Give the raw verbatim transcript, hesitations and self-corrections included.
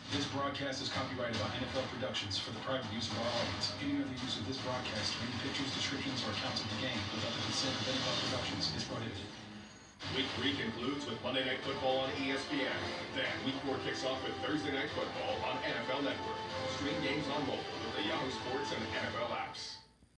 This broadcast is copyrighted by N F L Productions for the private use of our audience. Any other use of this broadcast, any pictures, descriptions, or accounts of the game without the consent of N F L Productions is prohibited. Week three concludes with Monday Night Football on E S P N. Then Week four kicks off with Thursday Night Football on N F L Network. Stream games on mobile with the Yahoo Sports and N F L apps.